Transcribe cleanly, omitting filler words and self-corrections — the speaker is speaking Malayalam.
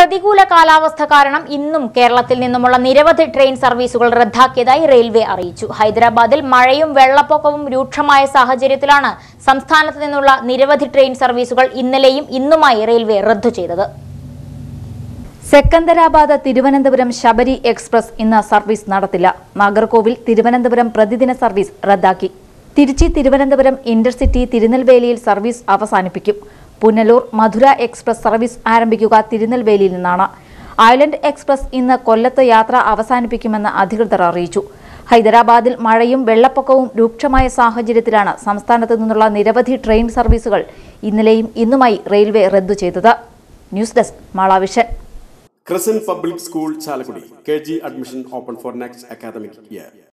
പ്രതികൂല കാലാവസ്ഥ കാരണം ഇന്നും കേരളത്തിൽ നിന്നുമുള്ള നിരവധി ട്രെയിൻ സർവീസുകൾ റദ്ദാക്കിയതായി റെയിൽവേ അറിയിച്ചു. ഹൈദരാബാദിൽ മഴയും വെള്ളപ്പൊക്കവും രൂക്ഷമായ സാഹചര്യത്തിലാണ് സംസ്ഥാനത്ത് നിന്നുള്ള നിരവധി ട്രെയിൻ സർവീസുകൾ ഇന്നലെയും ഇന്നുമായി റെയിൽവേ റദ്ദു ചെയ്തത്. സെക്കന്ദരാബാദ് തിരുവനന്തപുരം ശബരി എക്സ്പ്രസ് ഇന്ന് സർവീസ് നടത്തില്ല. നാഗർകോവിൽ തിരുവനന്തപുരം പ്രതിദിന സർവീസ് റദ്ദാക്കി. തിരുച്ചി തിരുവനന്തപുരം ഇന്റർസിറ്റി തിരുനെൽവേലിയിൽ സർവീസ് അവസാനിപ്പിക്കും. പുനലൂർ മധുര എക്സ്പ്രസ് സർവീസ് ആരംഭിക്കുക തിരുനെൽവേലിയിൽ നിന്നാണ്. ഐലൻഡ് എക്സ്പ്രസ് ഇന്ന് കൊല്ലത്ത് യാത്ര അവസാനിപ്പിക്കുമെന്ന് അധികൃതർ അറിയിച്ചു. ഹൈദരാബാദിൽ മഴയും വെള്ളപ്പൊക്കവും രൂക്ഷമായ സാഹചര്യത്തിലാണ് സംസ്ഥാനത്തു നിന്നുള്ള നിരവധി ട്രെയിൻ സർവീസുകൾ ഇന്നലെയും ഇന്നുമായി റെയിൽവേ റദ്ദു ചെയ്തത്. ന്യൂസ് ഡെസ്ക് മാളാവിഷൻ. Crescent Public School, Chalakudi. KG admission open for next academic year.